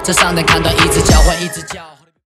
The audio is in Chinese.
这上等看端一直交换，一直交换。